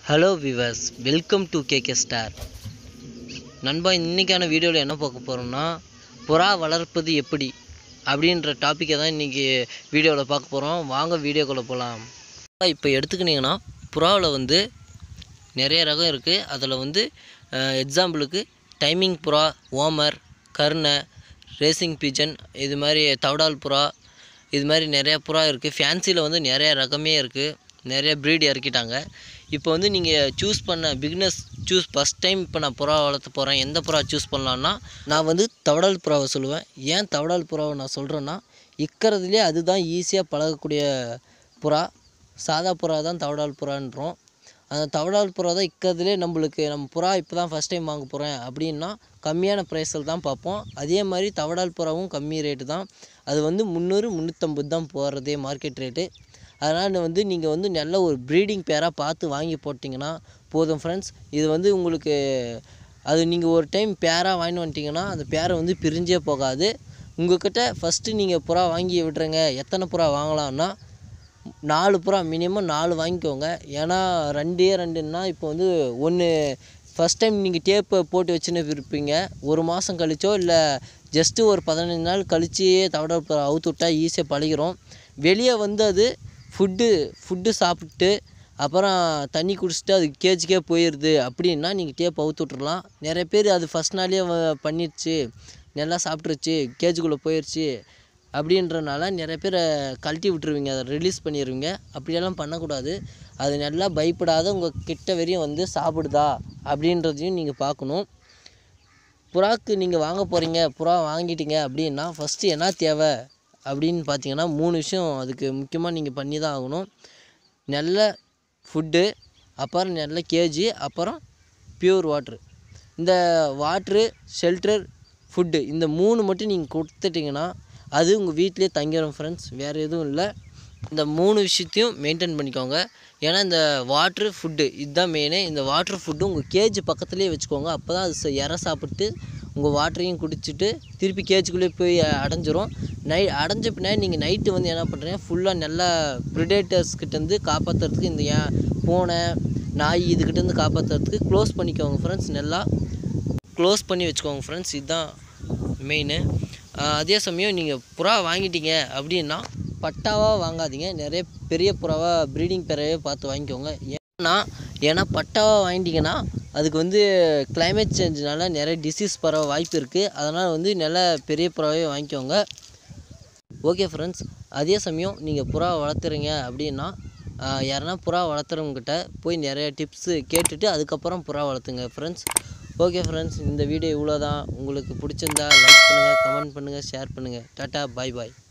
Hello viewers, welcome to KK star. நண்பா, இன்றைக்கான வீடியோவில் என்ன பார்க்க போகிறோம்னா, புறா வளர்ப்பது எப்படி அப்படின்ற டாப்பிக்கை தான் இன்றைக்கி வீடியோவில் பார்க்க போகிறோம். வாங்க வீடியோக்குள்ளே போகலாம். இப்போ எடுத்துக்கிட்டிங்கன்னா புறாவில் நிறைய ரகம் இருக்குது. அதில் எக்ஸாம்பிளுக்கு டைமிங் புறா, ஓமர், கர்ணை, ரேசிங் பிஜன், இது மாதிரி தவடால் புறா, இது மாதிரி நிறையா புறா இருக்குது. ஃபேன்சியில் நிறைய ரகமே இருக்குது. நிறைய ப்ரீட் இறக்கிட்டாங்க. இப்போ நீங்கள் சூஸ் பண்ண பிகினர்ஸ் ஃபஸ்ட் டைம் இப்போ நான் புறா வளர்த்த போகிறேன், எந்த புறா சூஸ் பண்ணலான்னா நான் தவடால் புறாவை சொல்லுவேன். ஏன் தவடால் புறாவை நான் சொல்கிறேன்னா, இருக்கிறதுலே அதுதான் ஈஸியாக பழகக்கூடிய புறா. சாதா புறா தான் தவடால் புறான்றோம். அந்த தவடால் புறா தான் இருக்கிறதுலே நம்ம புறா இப்போ தான் ஃபஸ்ட் டைம் வாங்க போகிறேன் அப்படின்னா கம்மியான ப்ரைஸில் தான் பார்ப்போம். அதே மாதிரி தவடால் புறாவும் கம்மி ரேட்டு தான். அது 300-350 தான் போகிறதே மார்க்கெட் ரேட்டு. அதனால் நீங்கள் நல்ல ஒரு ப்ரீடிங் பேராக பார்த்து வாங்கி போட்டிங்கன்னா போதும் ஃப்ரெண்ட்ஸ். இது உங்களுக்கு அது நீங்கள் ஒரு டைம் பேராக வாங்கிட்டு வந்துட்டிங்கன்னா அந்த பேரை பிரிஞ்சே போகாது. உங்கள்கிட்ட ஃபஸ்ட்டு நீங்கள் புறா வாங்கி விட்டுருங்க. எத்தனை புறா வாங்கலாம்னா 4 புறா, மினிமம் 4 வாங்கிக்கோங்க. ஏன்னா 2ன்னா இப்போ ஒன்று ஃபஸ்ட் டைம் நீங்கள் டேப்பை போட்டு வச்சுன்னு இருப்பீங்க. ஒரு மாதம் கழிச்சோ இல்லை ஜஸ்ட்டு ஒரு 15 நாள் கழிச்சு தவடால் புறா அவுத்து விட்டால் ஈஸியாக பழகிரும். வெளியே அது ஃபுட்டு சாப்பிட்டு அப்புறம் தண்ணி குடிச்சிட்டு அது கேஜுக்கே போயிடுது அப்படின்னா நீங்கள் டேப் அவுத்து விட்றலாம். நிறைய பேர் அது ஃபஸ்ட் நாளே பண்ணிடுச்சு, நல்லா சாப்பிட்ருச்சு, கேஜுக்குள்ளே போயிடுச்சு அப்படின்றனால நிறைய பேர் கழட்டி விட்டுருவீங்க, அதை ரிலீஸ் பண்ணிடுவீங்க. அப்படியெல்லாம் பண்ணக்கூடாது. அது நல்லா பயப்படாத உங்கள் கிட்ட வரையும் சாப்பிடுதா அப்படின்றதையும் நீங்கள் பார்க்கணும். புறாக்கு நீங்கள் வாங்க போகிறீங்க, புறா வாங்கிட்டீங்க அப்படின்னா ஃபஸ்ட்டு என்ன தேவை அப்படின்னு பார்த்தீங்கன்னா 3 விஷயம் அதுக்கு முக்கியமாக நீங்கள் பண்ணி தான் ஆகணும். நல்ல ஃபுட்டு, அப்புறம் நல்ல கேஜி, அப்புறம் ப்யூர் வாட்ரு. இந்த வாட்ரு, ஷெல்டர், ஃபுட்டு, இந்த 3 மட்டும் நீங்கள் கொடுத்துட்டிங்கன்னா அது உங்கள் வீட்டிலே தங்கிடும் ஃப்ரெண்ட்ஸ். வேறு எதுவும் இல்லை. இந்த 3 விஷயத்தையும் மெயின்டைன் பண்ணிக்கோங்க. ஏன்னா இந்த வாட்ரு, ஃபுட்டு இதுதான் மெயினு. இந்த வாட்ரு, ஃபுட்டு உங்கள் கேஜி பக்கத்துலேயே வச்சுக்கோங்க. அப்போ தான் அது இற சாப்பிட்டு உங்கள் வாட்டரையும் குடிச்சிட்டு திருப்பி கேஜுக்குள்ளே போய் அடைஞ்சிரும். அடைஞ்ச பின்னாடி நீங்கள் நைட்டு என்ன பண்ணுறீங்க, ஃபுல்லாக நல்லா ப்ரிடேட்டர்ஸ்கிட்டேருந்து காப்பாற்றுறதுக்கு இந்த பூனை, நாய் இதுக்கிட்டேருந்து காப்பாற்றுறதுக்கு க்ளோஸ் பண்ணிக்கோங்க ஃப்ரெண்ட்ஸ். நல்லா க்ளோஸ் பண்ணி வச்சுக்கோங்க ஃப்ரெண்ட்ஸ். இதுதான் மெயினு. அதே சமயம் நீங்கள் புறா வாங்கிட்டீங்க அப்படின்னா பட்டாவாக வாங்காதீங்க. நிறைய பெரிய புறாவாக ப்ரீடிங் பேரையே பார்த்து வாங்கிக்கோங்க. ஏன்னா பட்டாவாக வாங்கிட்டிங்கன்னா அதுக்கு கிளைமேட் சேஞ்சுனால நிறைய டிசீஸ் பரவ வாய்ப்பு இருக்குது. அதனால் நல்ல பெரிய புறாவே வாங்கிக்கோங்க. Okay friends. அதே சமயம் நீங்கள் புறா வளர்த்துறீங்க அப்படின்னா யாருன்னா புறா வளர்த்துறவங்ககிட்ட போய் நிறைய டிப்ஸு கேட்டுட்டு அதுக்கப்புறம் புறா வளர்த்துங்க ஃப்ரெண்ட்ஸ். ஓகே ஃப்ரெண்ட்ஸ், இந்த வீடியோ இவ்வளோ தான். உங்களுக்கு பிடிச்சிருந்தா லைக் பண்ணுங்கள், கமெண்ட் பண்ணுங்கள், ஷேர் பண்ணுங்கள். டாட்டா, பாய் பாய்.